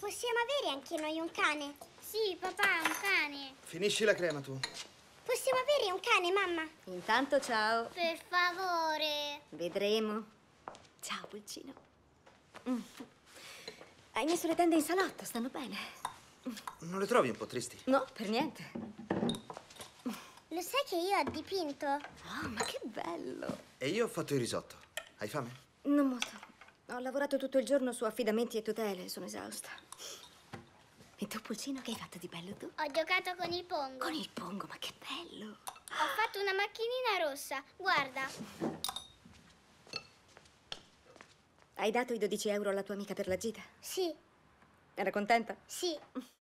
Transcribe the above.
Possiamo avere anche noi un cane? Sì, papà, un cane. Finisci la crema tu. Possiamo avere un cane, mamma? Intanto ciao. Per favore. Vedremo. Ciao, pulcino. Hai messo le tende in salotto, stanno bene. Non le trovi un po' tristi? No, per niente. Lo sai che io ho dipinto? Oh, ma che bello. E io ho fatto il risotto. Hai fame? Non molto. Ho lavorato tutto il giorno su affidamenti e tutele, sono esausta. E tu, pulcino, che hai fatto di bello tu? Ho giocato con il pongo. Con il pongo, ma che bello. Ho fatto una macchinina rossa. Guarda. Hai dato i 12 euro alla tua amica per la gita? Sì, Era contenta? sì.